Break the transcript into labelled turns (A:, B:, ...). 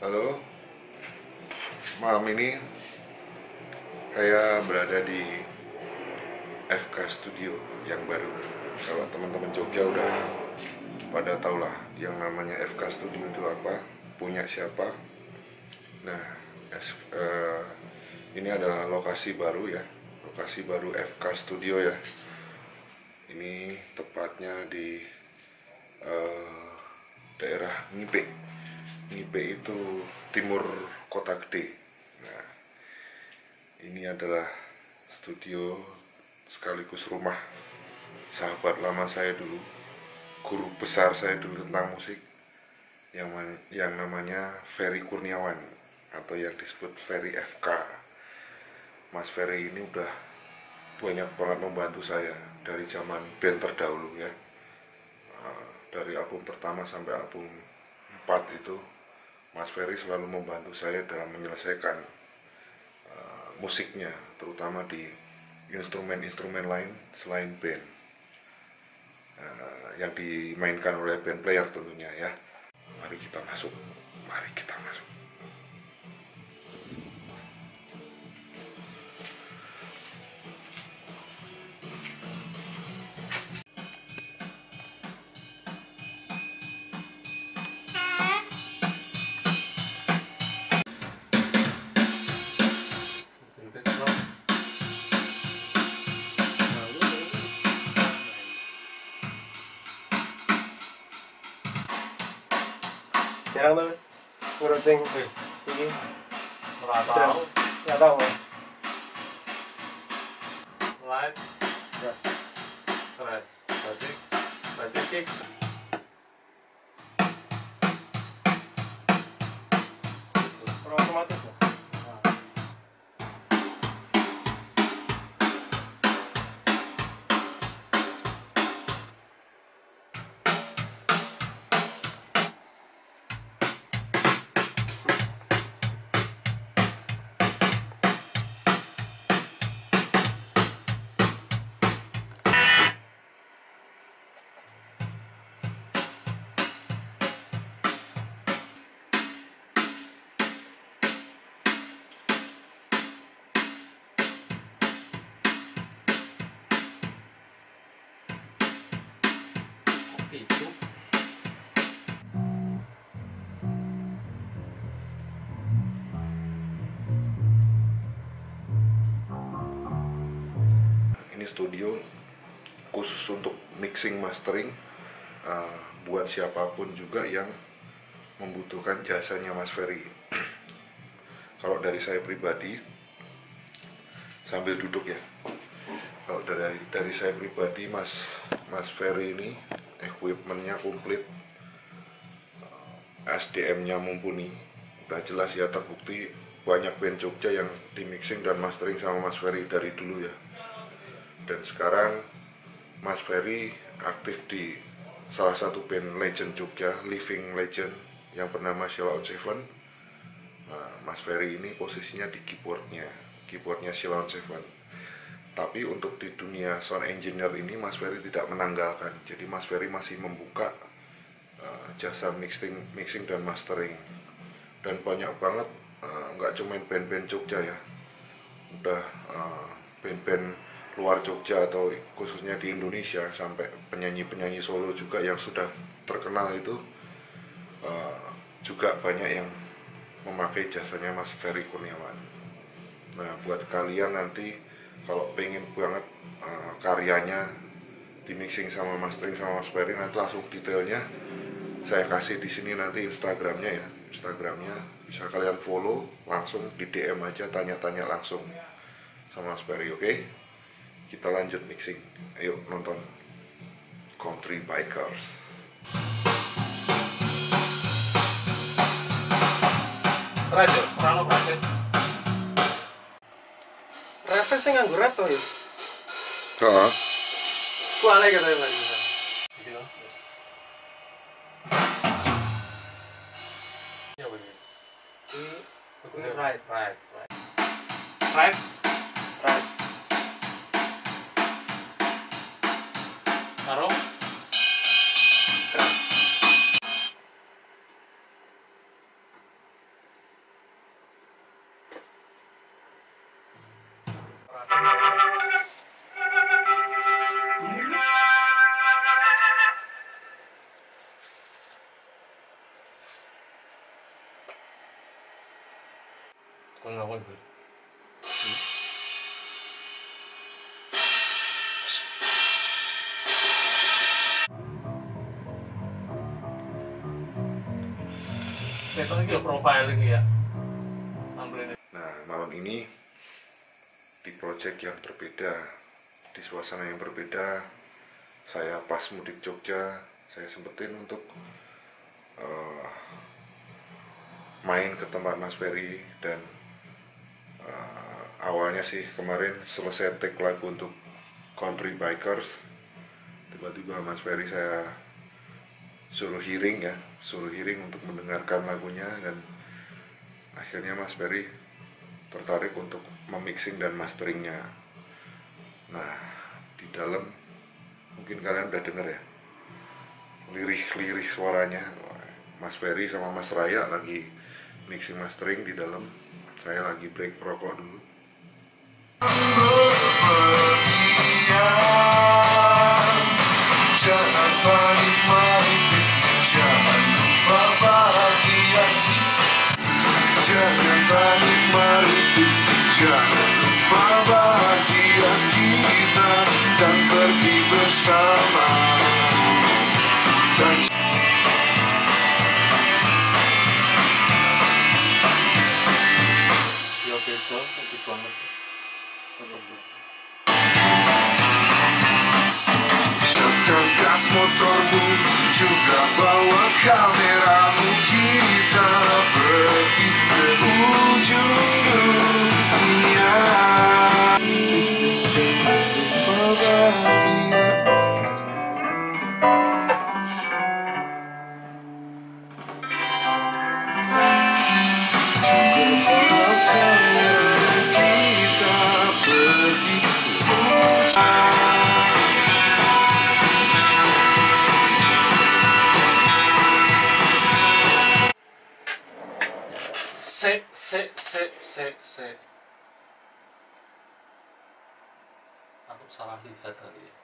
A: Halo, malam ini saya berada di FK Studio yang baru. Kalau teman-teman Jogja udah pada tau lah yang namanya FK Studio itu apa, punya siapa. Nah, ini adalah lokasi baru ya, lokasi baru FK Studio ya. Ini tepatnya di daerah Ngipe. Ngipe itu timur Kota Gede. Nah, ini adalah studio sekaligus rumah sahabat lama saya dulu, guru besar saya dulu tentang musik, yang namanya Ferry Kurniawan atau yang disebut Ferry FK. Mas Ferry ini udah banyak banget membantu saya dari zaman band terdahulu ya. Dari album pertama sampai album 4 itu Mas Ferry selalu membantu saya dalam menyelesaikan musiknya, terutama di instrumen-instrumen lain selain band yang dimainkan oleh band player tentunya ya. Mari kita masuk, mari kita masuk.
B: Jarang banget ngurus yang ini. Nggak tahu.
C: Light,
B: Yes.
C: stress, berarti kick.
B: Otomatis lah.
C: Itu
A: Ini studio khusus untuk mixing mastering, buat siapapun juga yang membutuhkan jasanya Mas Ferry. Kalau dari saya pribadi, sambil duduk ya, kalau dari saya pribadi, Mas Ferry ini equipmentnya komplit, SDM-nya mumpuni, udah jelas ya, terbukti banyak band Jogja yang di mixing dan mastering sama Mas Ferry dari dulu ya. Dan sekarang Mas Ferry aktif di salah satu band legend Jogja, living legend, yang bernama Sheila on Seven. Nah, Mas Ferry ini posisinya di keyboardnya Sheila on Seven. Tapi untuk di dunia sound engineer ini Mas Ferry tidak menanggalkan. Jadi Mas Ferry masih membuka jasa mixing dan mastering. Dan banyak banget, nggak cuma band-band Jogja ya, udah band-band luar Jogja atau khususnya di Indonesia, sampai penyanyi-penyanyi solo juga yang sudah terkenal itu juga banyak yang memakai jasanya Mas Ferry Kurniawan. Nah, buat kalian nanti kalau pengen banget karyanya di mixing sama mastering sama Mas Ferry, nanti langsung detailnya saya kasih di sini nanti Instagramnya ya. Instagramnya bisa kalian follow, langsung di DM aja, tanya-tanya langsung sama Mas Ferry, oke? Kita lanjut mixing. Ayo nonton Country Bikers.
C: stress ya, kurang lo berarti.
B: Reves sih nganggur reto ya.
C: Kualnya katanya lagi. Jadi lo. Ya benar.
B: Ini right.
C: Right. Taruh.
B: Keras.
C: Itu lagi profile lagi ya. Ambil ini.
A: Nah, malam ini di project yang berbeda, di suasana yang berbeda, saya pas mudik Jogja, saya sempetin untuk main ke tempat Mas Ferry. Dan awalnya sih kemarin selesai take lagu untuk Country Bikers, tiba-tiba Mas Ferry saya suruh hearing untuk mendengarkan lagunya, dan akhirnya Mas Ferry tertarik untuk memixing dan masteringnya. Nah, di dalam mungkin kalian udah denger ya, lirih-lirih suaranya. Mas Ferry sama Mas Raya lagi mixing mastering di dalam, saya lagi break rokok dulu.
D: Jangan panik mari, jangan lupa bahagia. Jangan panik mari, jangan lupa bahagia. Kita kan pergi bersama. Dan
C: Ya beda, lebih banget.
D: tekan gas motormu, juga bawa kameramu. Kita pergi ke ujung dunia. Jangan lupa bahagia. Juga bawa kameramu. Kita pergi ke ujung.
C: Aku salah lihat tadi.